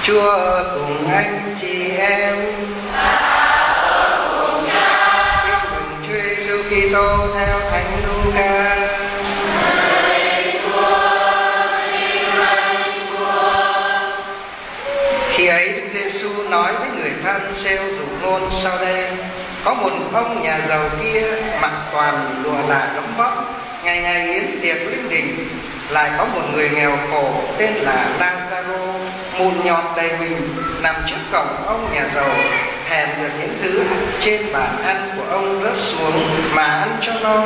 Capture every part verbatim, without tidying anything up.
Chúa cùng anh chị em. Tin mừng Chúa Giêsu Kitô theo Thánh Luca. Khi ấy Đức Giêsu nói với người Pha-ri-sêu dụ ngôn sau đây: có một ông nhà giàu kia mặc toàn lụa là gấm vóc, ngày ngày yến tiệc linh đình. Lại có một người nghèo khổ tên là La-gia-rô, mụn nhọt đầy mình, nằm trước cổng ông nhà giàu, thèm được những thứ trên bàn ăn của ông rớt xuống mà ăn cho no.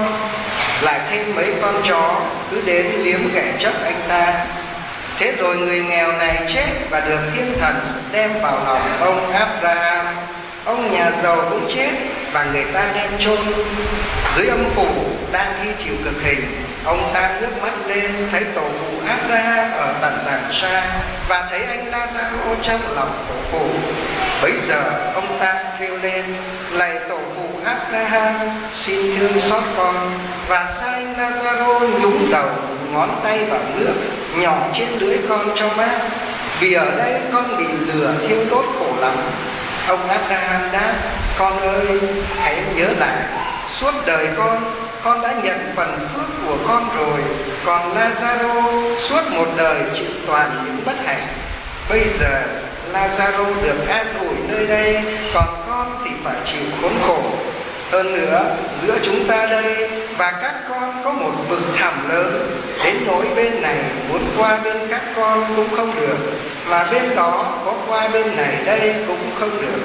Lại thêm mấy con chó cứ đến liếm ghẻ chốc anh ta. Thế rồi người nghèo này chết và được thiên thần đem vào lòng ông Abraham. Ông nhà giàu cũng chết và người ta đem chôn. Dưới âm phủ đang khi chịu cực hình, ông ta ngước mắt lên thấy tổ phụ Abraham ở tận đằng xa và thấy anh La-gia-rô trong lòng tổ phụ. Bấy giờ ông ta kêu lên: lạy tổ phụ Abraham, xin thương xót con. Và sai anh La-gia-rô nhúng đầu ngón tay vào nước nhỏ trên lưỡi con cho mát, vì ở đây con bị lửa thiêu đốt khổ lắm. Ông Abraham đáp: con ơi, hãy nhớ lại, suốt đời con con đã nhận phần phước của con rồi, còn La-gia-rô suốt một đời chịu toàn những bất hạnh. Bây giờ La-gia-rô được an ủi nơi đây, còn con thì phải chịu khốn khổ. Hơn nữa, giữa chúng ta đây và các con có một vực thẳm lớn, đến nỗi bên này muốn qua bên các con cũng không được, mà bên đó có qua bên này đây cũng không được.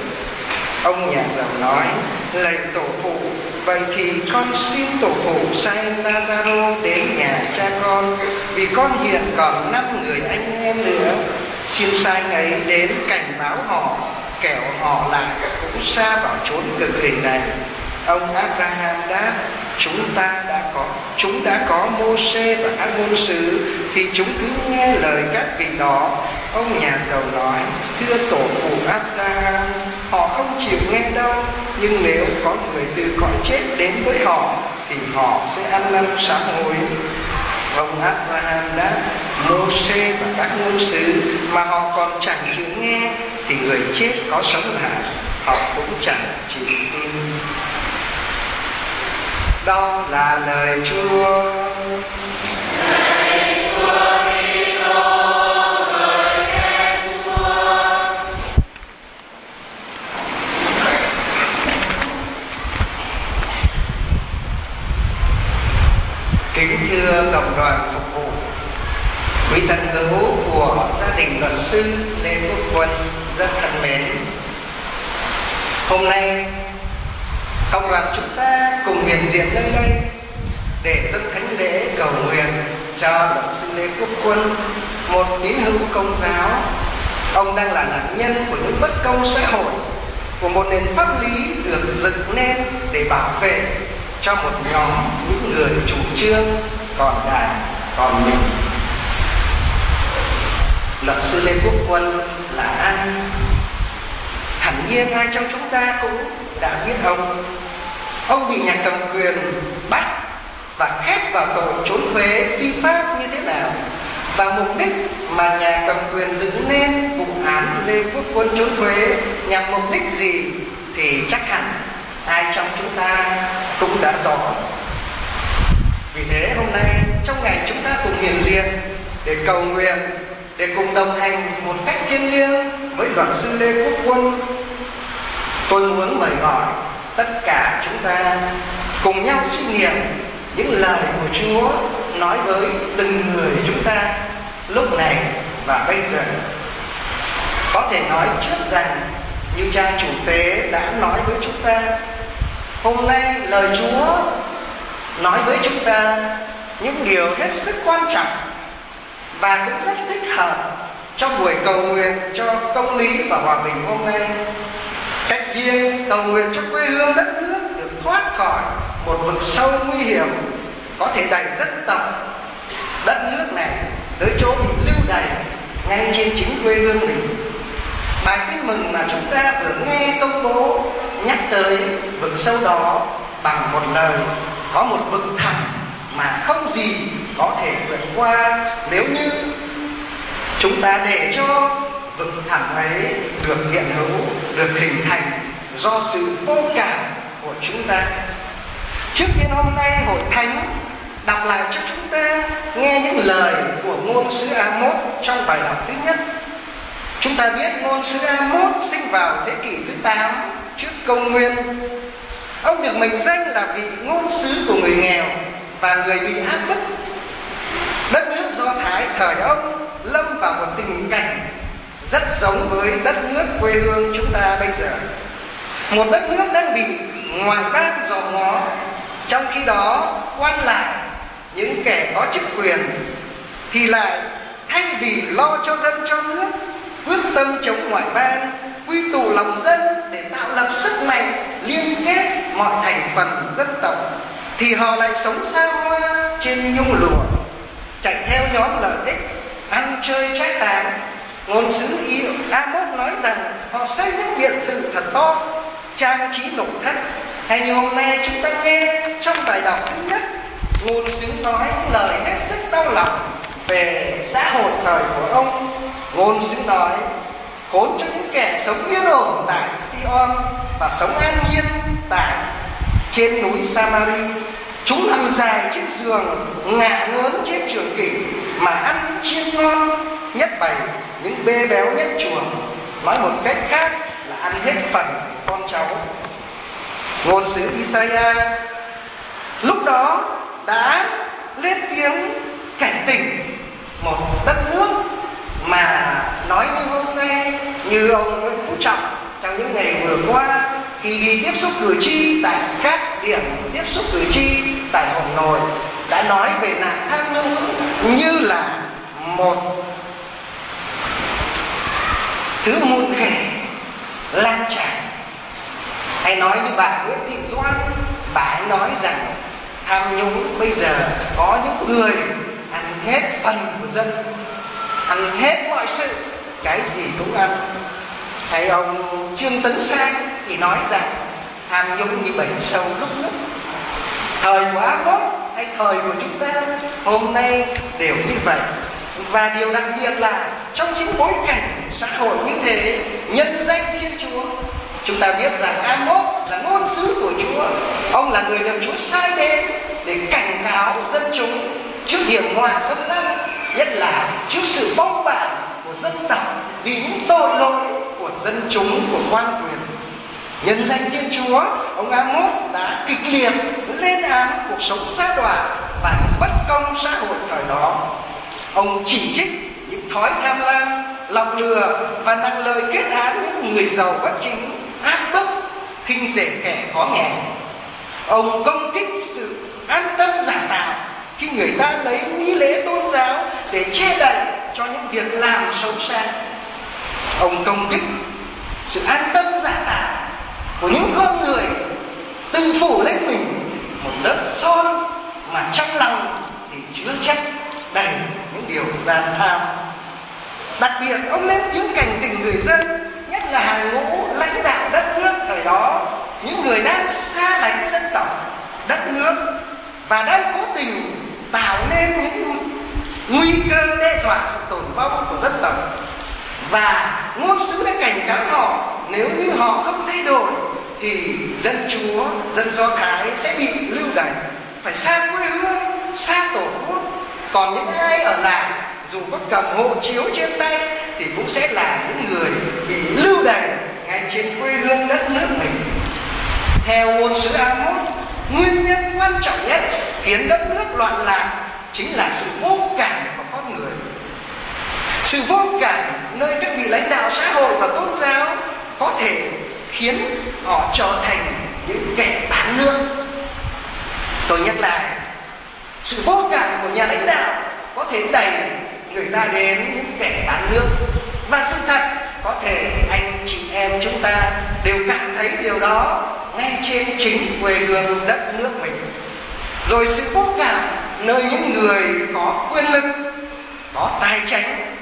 Ông nhà giàu nói: lạy tổ phụ, vậy thì con xin tổ phụ sai La-gia-rô đến nhà cha con, vì con hiện còn năm người anh em nữa. Xin sai ấy đến cảnh báo họ, kẻo họ lại cũng sa vào chốn cực hình này. Ông Abraham đáp: chúng ta đã có chúng đã có Mô-sê và các ngôn sứ, thì chúng cứ nghe lời các vị đó. Ông nhà giàu nói: thưa tổ phụ Abraham, họ không chịu nghe đâu, nhưng nếu có người từ cõi chết đến với họ thì họ sẽ ăn năn sám hối. Ông Abraham đáp: Mô-sê và các ngôn sứ mà họ còn chẳng chịu nghe, thì người chết có sống lại họ cũng chẳng chịu tin. Đó là lời Chúa. Lời Chúa Kitô, lời khen Chúa. Kính thưa cộng đoàn phục vụ, quý thân hữu của gia đình luật sư Lê Quốc Quân rất thân mến, hôm nay cộng đoàn chúng ta cùng hiện diện nơi đây để dâng thánh lễ cầu nguyện cho luật sư Lê Quốc Quân, một tín hữu Công giáo. Ông đang là nạn nhân của những bất công xã hội, của một nền pháp lý được dựng nên để bảo vệ cho một nhóm những người chủ trương còn đàn còn mình. Luật sư Lê Quốc Quân là ai? Hẳn nhiên ai trong chúng ta cũng đã biết ông. Ông bị nhà cầm quyền bắt và khép vào tội trốn thuế phi pháp như thế nào, và mục đích mà nhà cầm quyền dựng nên vụ án Lê Quốc Quân trốn thuế nhằm mục đích gì thì chắc hẳn ai trong chúng ta cũng đã rõ. Vì thế hôm nay, trong ngày chúng ta cùng hiện diện để cầu nguyện, để cùng đồng hành một cách thiêng liêng với luật sư Lê Quốc Quân, tôi muốn mời gọi tất cả chúng ta cùng nhau suy nghiệm những lời của Chúa nói với từng người chúng ta lúc này và bây giờ. Có thể nói trước rằng, như cha chủ tế đã nói với chúng ta, hôm nay lời Chúa nói với chúng ta những điều hết sức quan trọng và cũng rất thích hợp trong buổi cầu nguyện cho công lý và hòa bình hôm nay. Cách riêng cầu nguyện cho quê hương đất nước được thoát khỏi một vực sâu nguy hiểm, có thể đẩy dân tộc đất nước này tới chỗ bị lưu đày ngay trên chính quê hương mình. Bài tin mừng mà chúng ta vừa nghe công bố nhắc tới vực sâu đó bằng một lời: có một vực thẳm mà không gì có thể vượt qua nếu như chúng ta để cho vực thẳm ấy được hiện hữu, được hình thành do sự vô cảm của chúng ta. Trước tiên hôm nay hội thánh đọc lại cho chúng ta nghe những lời của ngôn sứ Amos trong bài đọc thứ nhất. Chúng ta biết ngôn sứ Amos sinh vào thế kỷ thứ tám trước công nguyên. Ông được mệnh danh là vị ngôn sứ của người nghèo và người bị áp bức. Đất nước Do Thái thời ông lâm vào một tình cảnh rất giống với đất nước quê hương chúng ta bây giờ. Một đất nước đang bị ngoại bang dòm ngó, trong khi đó quan lại, những kẻ có chức quyền thì lại thay vì lo cho dân cho nước, quyết tâm chống ngoại bang, quy tụ lòng dân để tạo lập sức mạnh liên kết mọi thành phần dân tộc, thì họ lại sống xa hoa trên nhung lụa, chạy theo nhóm lợi ích, ăn chơi trái tàn. Ngôn sứ Amos nói rằng họ xây những biệt thự thật to, trang trí nội thất. Hay như hôm nay chúng ta nghe trong bài đọc thứ nhất, ngôn sứ nói những lời hết sức đau lòng về xã hội thời của ông. Ngôn sứ nói khốn cho những kẻ sống yên ổn tại Sion và sống an nhiên tại trên núi Samari. Chúng nằm dài trên giường, ngả ngớn trên trường kỷ mà ăn những chiên ngon, nhất bày những bê béo nhất chuồng. Nói một cách khác là ăn hết phần con cháu. Ngôn sứ Isaiah lúc đó đã lên tiếng cảnh tỉnh một đất nước mà nói như hôm nay, như ông Nguyễn Phú Trọng trong những ngày vừa qua khi đi tiếp xúc cử tri tại các điểm tiếp xúc cử tri tại Hà Nội đã nói về nạn tham nhũng như là một thứ muôn kể lan tràn. Hay nói như bà Nguyễn Thị Doan, bà ấy nói rằng tham nhũng bây giờ có những người ăn hết phần của dân, ăn hết mọi sự, cái gì cũng ăn. Thầy ông Trương Tấn Sang thì nói rằng tham nhũng như bầy sâu lúc lúc. Thời của Amos hay thời của chúng ta hôm nay đều như vậy. Và điều đặc biệt là trong chính bối cảnh xã hội như thế, nhân danh Thiên Chúa, chúng ta biết rằng Amos là ngôn sứ của Chúa. Ông là người được Chúa sai đến để cảnh cáo dân chúng trước hiểm họa xâm lăng, nhất là trước sự bong bảng của dân tộc vì những tội lỗi của dân chúng, của quan quyền. Nhân danh Thiên Chúa, ông Amos đã kịch liệt lên án cuộc sống sa đọa và những bất công xã hội thời đó. Ông chỉ trích những thói tham lam, lọc lừa và nặng lời kết án những người giàu bất chính, áp bức, khinh rẻ kẻ có nghèo. Ông công kích sự an tâm giả tạo khi người ta lấy nghi lễ tôn giáo để che đậy cho những việc làm xấu xa. Ông công kích sự an tâm giả tạo của những con người tự phủ lên mình một lớp son mà trong lòng thì chứa chất đầy những điều gian tham. Đặc biệt ông lên tiếng cảnh tỉnh người dân, nhất là hàng ngũ lãnh đạo đất nước thời đó, những người đang xa lánh dân tộc, đất nước và đang cố tình tạo nên những nguy cơ đe dọa sự tồn vong của dân tộc. Và ngôn sứ đã cảnh cáo họ, nếu như họ không thay đổi thì dân Chúa, dân Do Thái sẽ bị lưu đày, phải xa quê hương, xa tổ quốc. Còn những ai ở lại dù có cầm hộ chiếu trên tay thì cũng sẽ là những người bị lưu đày ngay trên quê hương đất nước mình. Theo ngôn sứ Amos, nguyên nhân quan trọng nhất khiến đất nước loạn lạc chính là sự vô cảm của con người. Sự vô cảm nơi các vị lãnh đạo xã hội và tôn giáo có thể khiến họ trở thành những kẻ bán nước. Tôi nhắc lại, sự vô cảm của nhà lãnh đạo có thể đẩy người ta đến những kẻ bán nước. Và sự thật có thể anh chị em chúng ta đều cảm thấy điều đó ngay trên chính quê hương đất nước mình. Rồi sự vô cảm nơi những người có quyền lực, có tài chánh,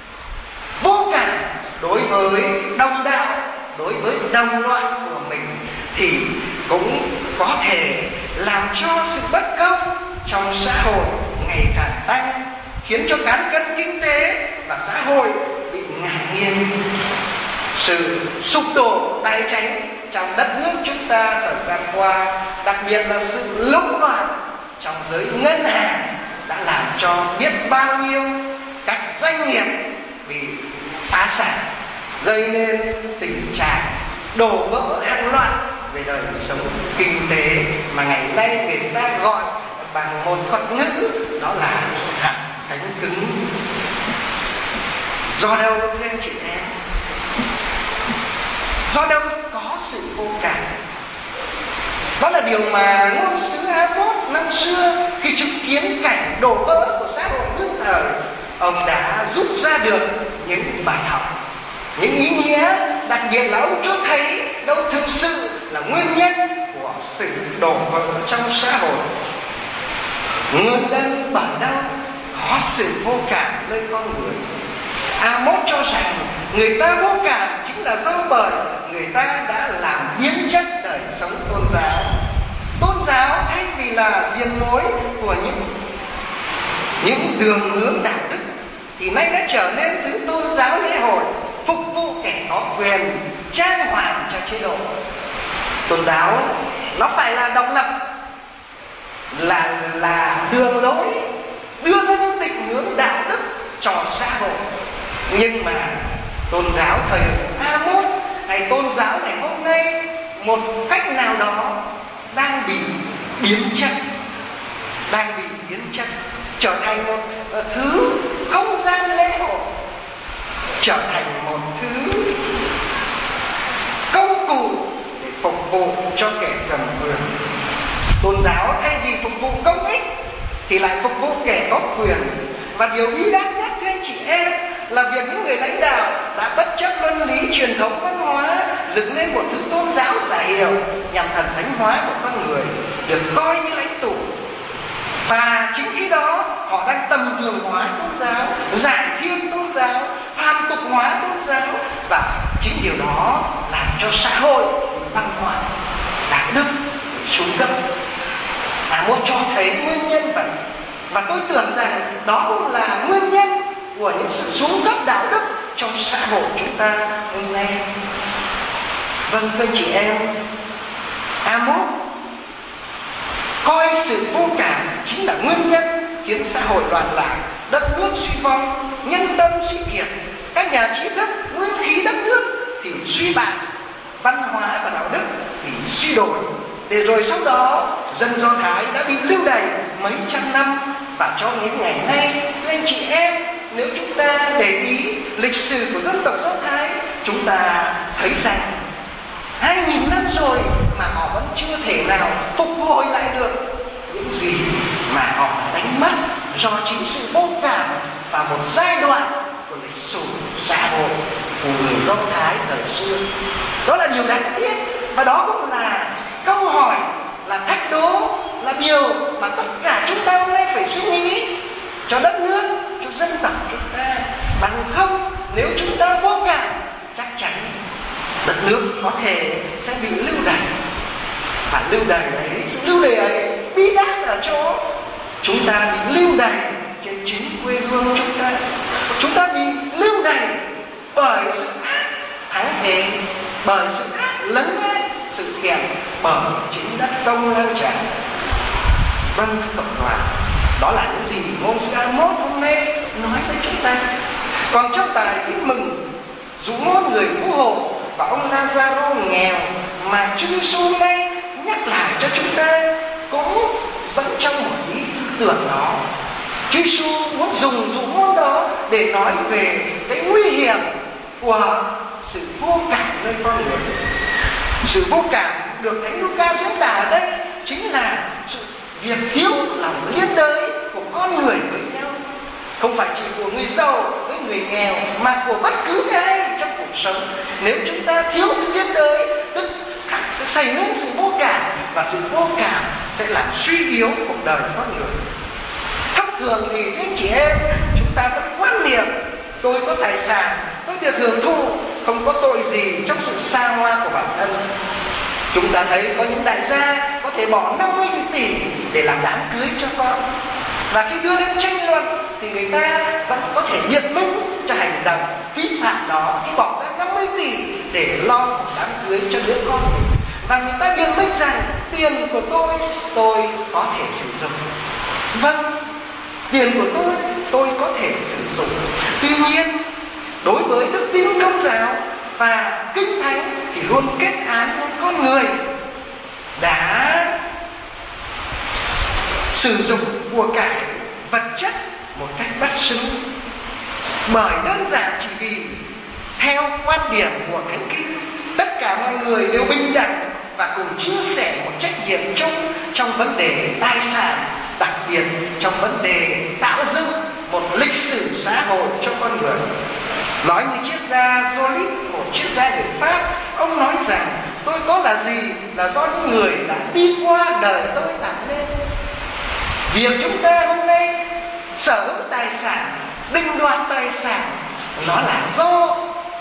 vô cảm đối với đồng đạo, đối với đồng loại của mình thì cũng có thể làm cho sự bất công trong xã hội ngày càng tăng, khiến cho cán cân kinh tế và xã hội bị ngả yên. Sự sụp đổ tái chánh trong đất nước chúng ta thời gian qua, đặc biệt là sự lũng đoạn trong giới ngân hàng, đã làm cho biết bao nhiêu các doanh nghiệp bị phá sản, gây nên tình trạng đổ vỡ hàng loạt về đời sống kinh tế mà ngày nay người ta gọi bằng một thuật ngữ, đó là hạt cánh cứng. Do đâu thưa anh chị em? Do đâu có sự vô cảm? Đó là điều mà ngôn sứ A-mốt năm xưa khi chứng kiến cảnh đổ vỡ của xã hội đương thời, ông đã rút ra được những bài học, những ý nghĩa, đặc biệt là ông cho thấy đâu thực sự là nguyên nhân của sự đổ vỡ trong xã hội. Nguyên nhân bởi đâu có sự vô cảm nơi con người. A-mốt cho rằng người ta vô cảm chính là do bởi người ta đã làm biến chất đời sống tôn giáo. Tôn giáo thay vì là diền mối của những những đường hướng đạo đức thì nay đã trở nên thứ tôn giáo lễ hội, phục vụ kẻ có quyền, trang hoàng cho chế độ. Tôn giáo nó phải là độc lập, là là đường lối, đưa ra những định hướng đạo đức cho xã hội. Nhưng mà tôn giáo thời A-mốt hay tôn giáo ngày hôm nay một cách nào đó đang bị biến chất, đang bị biến chất trở thành một thứ không gian lễ hội, trở thành một thứ công cụ để phục vụ cho kẻ cầm quyền. Tôn giáo thay vì phục vụ công ích thì lại phục vụ kẻ có quyền. Và điều bí đát nhất thưa anh chị em là việc những người lãnh đạo đã bất chấp luân lý truyền thống văn hóa, dựng nên một thứ tôn giáo giả hiệu nhằm thần thánh hóa của con người, được coi như lãnh tụ. Và chính khi đó họ đang tầm thường hóa tôn giáo, giải thiên tôn giáo, phàm tục hóa tôn giáo. Và chính điều đó làm cho xã hội băng hoại, đạo đức xuống cấp. A-mốt cho thấy nguyên nhân vậy. Và tôi tưởng rằng đó cũng là nguyên nhân của những sự xuống cấp đạo đức trong xã hội chúng ta hôm nay. Vâng thưa chị em, A-mốt coi sự vô cảm chính là nguyên nhân khiến xã hội loạn lạc, đất nước suy vong, nhân tâm suy kiệt, các nhà trí thức, nguyên khí đất nước thì suy bại, văn hóa và đạo đức thì suy đổi. Để rồi sau đó dân Do Thái đã bị lưu đày mấy trăm năm. Và cho đến ngày nay, thưa anh chị em, nếu chúng ta để ý lịch sử của dân tộc Do Thái, chúng ta thấy rằng hai nghìn năm rồi mà họ vẫn chưa thể nào phục hồi lại được những gì mà họ đánh mất do chính sự vô cảm và một giai đoạn của lịch sử xã hội của người Do Thái thời xưa. Đó là điều đáng tiếc, và đó cũng là câu hỏi, là thách đố, là điều mà tất cả chúng ta hôm nay phải suy nghĩ cho đất nước, cho dân tộc chúng ta. Bằng không, nếu chúng ta vô cảm, chắc chắn đất nước có thể sẽ bị lưu đày. Và lưu đày ấy, sự lưu đày ấy bí đát ở chỗ chúng ta bị lưu đày trên chính quê hương chúng ta. Chúng ta bị lưu đày bởi sự ác thắng thế, bởi sự ác lấn át sự thiện, bởi chính đất công lan tràn. Vâng thưa cộng đoàn, đó là những gì ngôn sứ A-mốt hôm nay nói với chúng ta. Còn trong bài Tin Mừng, dù ngôn người phú hộ và ông Lazaro nghèo mà Chúa Giêsu hôm nay nhắc lại cho chúng ta cũng vẫn trong một ý tư tưởng đó. Chúa Giêsu muốn dùng dụ ngôn đó để nói về cái nguy hiểm của sự vô cảm nơi con người. Sự vô cảm được Thánh Luca diễn tả ở đây chính là sự việc thiếu lòng liên đới của con người với nhau. Không phải chỉ của người giàu với người nghèo, mà của bất cứ ai trong cuộc sống. Nếu chúng ta thiếu sự liên đới, tức sẽ xảy nên sự vô cảm, và sự vô cảm sẽ làm suy yếu cuộc đời con người. Thông thường thì các chị em, chúng ta vẫn quan niệm tôi có tài sản, tôi được hưởng thụ, không có tội gì trong sự xa hoa của bản thân. Chúng ta thấy có những đại gia có thể bỏ năm mươi tỷ để làm đám cưới cho con, và khi đưa lên tranh luận thì người ta vẫn có thể biện minh cho hành động phí phạm đó khi bỏ ra năm mươi tỷ để lo một đám cưới cho đứa con mình. Và người ta biện minh rằng tiền của tôi, tôi có thể sử dụng. Vâng, tiền của tôi, tôi có thể sử dụng. Tuy nhiên, đối với đức tin Công giáo và Kinh Thánh thì luôn kết án những con người đã sử dụng của cải vật chất một cách bất xứng, bởi đơn giản chỉ vì theo quan điểm của Thánh Kinh, tất cả mọi người đều bình đẳng và cùng chia sẻ một trách nhiệm chung trong vấn đề tài sản, đặc biệt trong vấn đề tạo dựng một lịch sử xã hội cho con người. Nói như triết gia Jolis, một triết gia người Pháp, ông nói rằng tôi có là gì là do những người đã đi qua đời tôi tạo nên. Việc chúng ta hôm nay sở hữu tài sản, định đoạt tài sản, nó là do,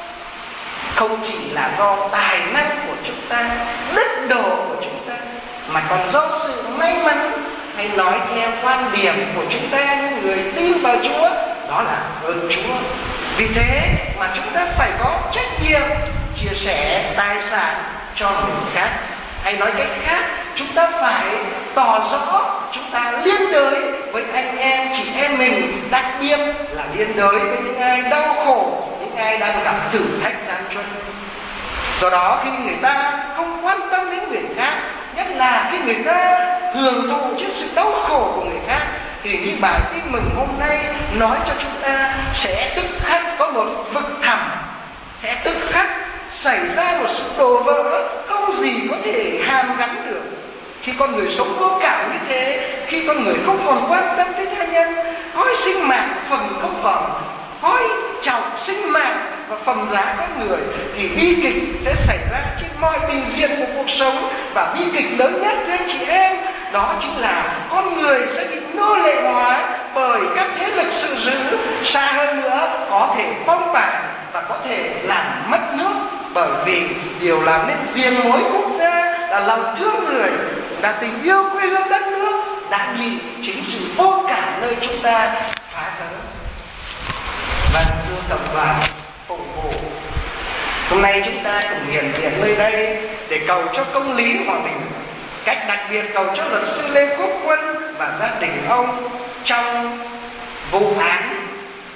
không chỉ là do tài năng của chúng ta, đức độ của chúng ta, mà còn do sự may mắn, hay nói theo quan điểm của chúng ta những người tin vào Chúa, đó là ơn Chúa. Vì thế mà chúng ta phải có trách nhiệm chia sẻ tài sản cho người khác. Hay nói cách khác, chúng ta phải tỏ rõ chúng ta liên đới với anh em chị em mình, đặc biệt là liên đới với những ai đau khổ, những ai đang gặp thử thách gian truân. Do đó khi người ta không quan tâm đến người khác, nhất là khi người ta hưởng thụ trước sự đau khổ của người khác, thì như bài tin mừng hôm nay nói cho chúng ta sẽ tức khắc có một vực thẳm, sẽ tức khắc xảy ra một sự đổ vỡ không gì có thể hàn gắn được. Khi con người sống vô cảm như thế, khi con người không còn quan tâm tới tha nhân, coi sinh mạng phần không còn, coi trọng sinh mạng và phẩm giá con người, thì bi kịch sẽ xảy ra trên mọi bình diện của cuộc sống. Và bi kịch lớn nhất thưa anh chị em, đó chính là con người sẽ bị nô lệ hóa bởi các thế lực sự dữ, xa hơn nữa có thể phong bản và có thể làm mất nước. Bởi vì điều làm nên diền mối quốc gia là lòng thương người, là tình yêu quê hương đất nước, đã bị chính sự vô cảm nơi chúng ta phá vỡ. Và thưa cộng đoàn ủng hộ, hôm nay chúng ta cùng hiện diện nơi đây để cầu cho công lý hòa bình, cách đặc biệt cầu cho luật sư Lê Quốc Quân và gia đình ông trong vụ án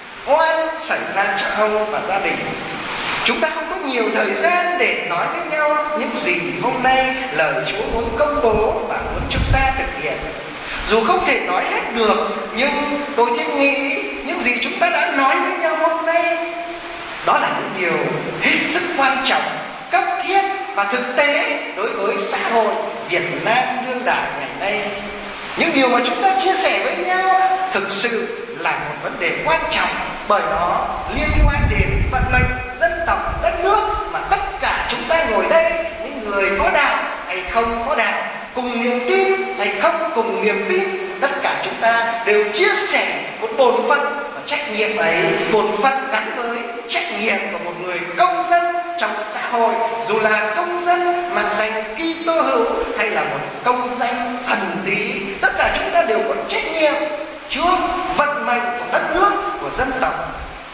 oan xảy ra cho ông và gia đình. Chúng ta không có nhiều thời gian để nói với nhau những gì hôm nay lời Chúa muốn công bố và muốn chúng ta thực hiện. Dù không thể nói hết được, nhưng tôi thiên nghĩ những gì chúng ta đã nói với nhau hôm nay, đó là những điều hết sức quan trọng, cấp thiết và thực tế đối với xã hội Việt Nam đương đại ngày nay. Những điều mà chúng ta chia sẻ với nhau thực sự là một vấn đề quan trọng, bởi nó liên quan đến vận mệnh dân tộc, đất nước mà tất cả chúng ta ngồi đây, những người có đạo hay không có đạo, cùng niềm tin hay không cùng niềm tin, tất cả chúng ta đều chia sẻ một bổn phận và trách nhiệm ấy. Bổn phận gắn với trách nhiệm của một người công dân trong xã hội, dù là công dân mang danh Kitô hữu hay là một công dân thần tí, tất cả chúng ta đều có trách nhiệm trước vận mệnh của đất nước, của dân tộc.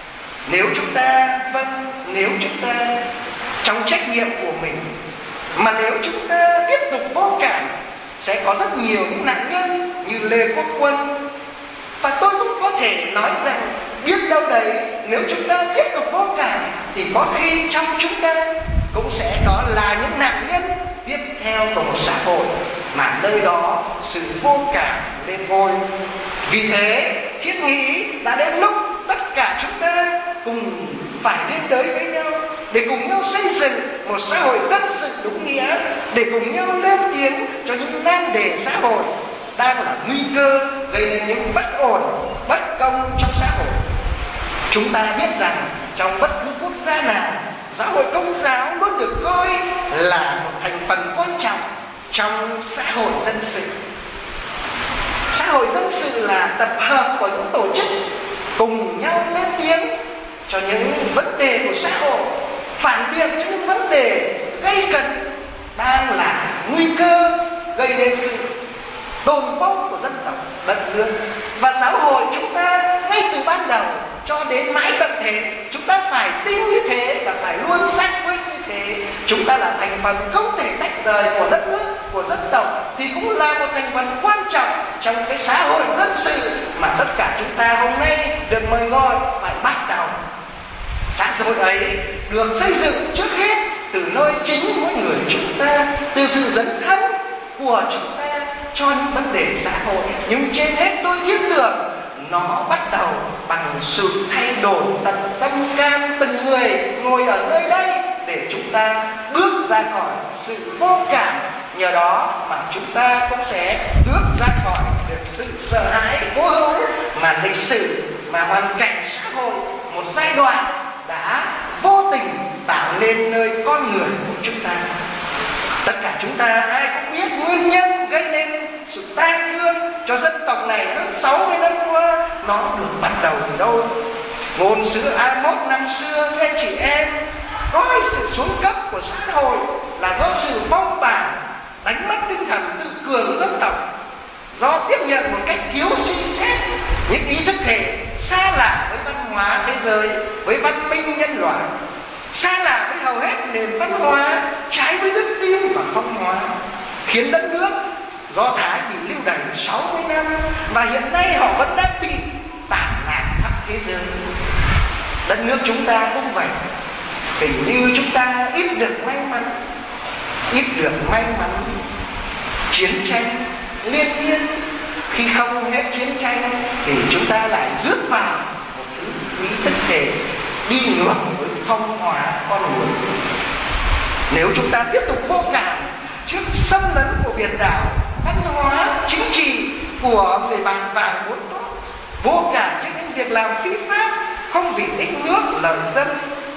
Nếu chúng ta, vâng, nếu chúng ta trong trách nhiệm của mình, mà nếu chúng ta tiếp tục vô cảm, sẽ có rất nhiều những nạn nhân như Lê Quốc Quân. Và tôi cũng có thể nói rằng biết đâu đấy, nếu chúng ta tiếp tục vô cảm thì có khi trong chúng ta cũng sẽ có là những nạn nhân tiếp theo của một xã hội mà nơi đó sự vô cảm lên ngôi. Vì thế thiết nghĩ đã đến lúc tất cả chúng ta cùng phải liên đới với nhau để cùng nhau xây dựng một xã hội dân sự đúng nghĩa, để cùng nhau lên tiếng cho những nan đề xã hội đang là nguy cơ gây nên những bất ổn, bất công trong xã hội. Chúng ta biết rằng trong bất cứ quốc gia nào, giáo hội Công giáo luôn được coi là một thành phần quan trọng trong xã hội dân sự. Xã hội dân sự là tập hợp của những tổ chức cùng nhau lên tiếng cho những vấn đề của xã hội, phản biện cho những vấn đề gây cấn đang là nguy cơ gây nên sự tồn vong của dân tộc, đất nước. Và xã hội chúng ta ngay đến mãi tận thế. Chúng ta phải tin như thế và phải luôn xác quyết như thế. Chúng ta là thành phần không thể tách rời của đất nước, của dân tộc, thì cũng là một thành phần quan trọng trong cái xã hội dân sự mà tất cả chúng ta hôm nay được mời gọi phải bắt đầu. Xã hội ấy được xây dựng trước hết từ nơi chính mỗi người chúng ta, từ sự dấn thân của chúng ta cho những vấn đề xã hội. Nhưng trên hết tôi tin tưởng nó bắt đầu bằng sự thay đổi tận tâm can từng người ngồi ở nơi đây, để chúng ta bước ra khỏi sự vô cảm. Nhờ đó mà chúng ta cũng sẽ bước ra khỏi được sự sợ hãi cố hữu mà lịch sử, mà hoàn cảnh xã hội một giai đoạn đã vô tình tạo nên nơi con người của chúng ta. Tất cả chúng ta ai cũng biết nguyên nhân gây nên sự tang thương cho dân tộc này hơn sáu mươi năm qua nó được bắt đầu từ đâu. Ngôn sứ A-mốt năm xưa, thưa anh chị em, coi sự xuống cấp của xã hội là do sự phong bàn, đánh mất tinh thần tự cường dân tộc, do tiếp nhận một cách thiếu suy xét những ý thức hệ xa lạ với văn hóa thế giới, với văn minh nhân loại, xa lạ với hầu hết nền văn hóa, trái với đức tin và phong hóa, khiến đất nước Do Thái bị lưu đày sáu mươi năm và hiện nay họ vẫn đang bị tản lạc khắp thế giới. Đất nước chúng ta cũng vậy, hình như chúng ta ít được may mắn, ít được may mắn. Chiến tranh liên miên, khi không hết chiến tranh thì chúng ta lại rước vào một thứ ý thức thể đi ngược với phong hóa con người. Nếu chúng ta tiếp tục vô cảm trước xâm lấn của biển đảo, văn hóa, chính trị của người bạn vàng muốn tốt, vô cảm trước những việc làm phi pháp không vì ích nước lợi dân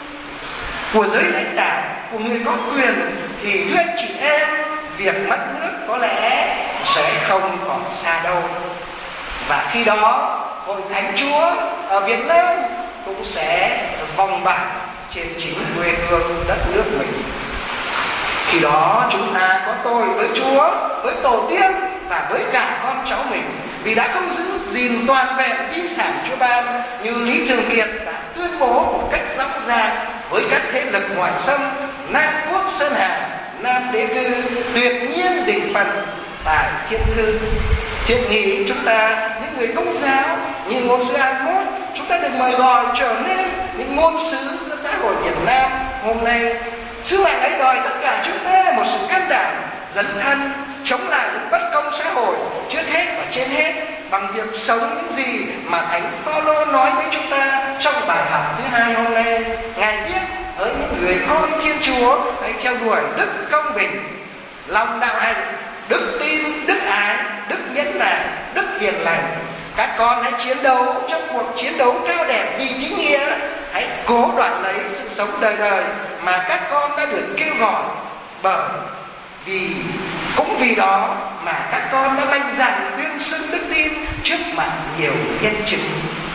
của giới lãnh đạo, của người có quyền, thì thưa anh chị em, việc mất nước có lẽ sẽ không còn xa đâu. Và khi đó Hội Thánh Chúa ở Việt Nam cũng sẽ vòng bảng trên chính quê hương đất nước mình. Khi đó chúng ta có tội với Chúa, với tổ tiên và với cả con cháu mình, vì đã không giữ gìn toàn vẹn di sản Chúa ban như Lý Thường Kiệt đã tuyên bố một cách rõ ràng với các thế lực ngoại xâm: Nam Quốc Sơn Hà, Nam Đế Cư, tuyệt nhiên định phần tại thiên thư. Thiện nghĩ chúng ta, những người Công giáo như ngôn sứ A-mốt, chúng ta được mời gọi trở nên những ngôn sứ giữa xã hội Việt Nam hôm nay. Sứ mạng ấy đòi tất cả chúng ta một sự can đảm, dấn thân, chống lại những bất công xã hội, trước hết và trên hết bằng việc sống những gì mà Thánh Phaolô nói với chúng ta trong bài học thứ hai hôm nay. Ngài viết: hỡi những người con Thiên Chúa, hãy theo đuổi đức công bình, lòng đạo hạnh, đức tin, đức ái, đức nhẫn nại, đức hiền lành. Các con hãy chiến đấu trong cuộc chiến đấu cao đẹp vì chính nghĩa. Hãy cố đoạt lấy sự sống đời đời mà các con đã được kêu gọi, bởi vì cũng vì đó mà các con đã mạnh dạn tuyên xưng đức tin trước mặt nhiều nhân chứng.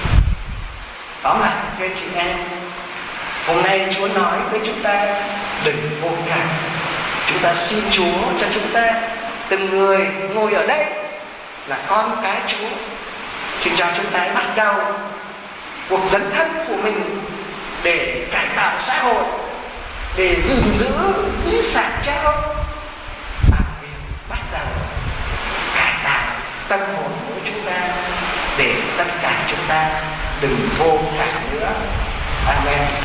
Tóm lại thưa chị em, hôm nay Chúa nói với chúng ta đừng vô cảm. Chúng ta xin Chúa cho chúng ta, từng người ngồi ở đây là con cái Chúa, xin cho chúng ta bắt đầu cuộc dấn thân của mình để cải tạo xã hội, để gìn giữ di sản cha ông, bằng việc bắt đầu cải tạo tâm hồn của chúng ta, để tất cả chúng ta đừng vô cảm nữa. Amen.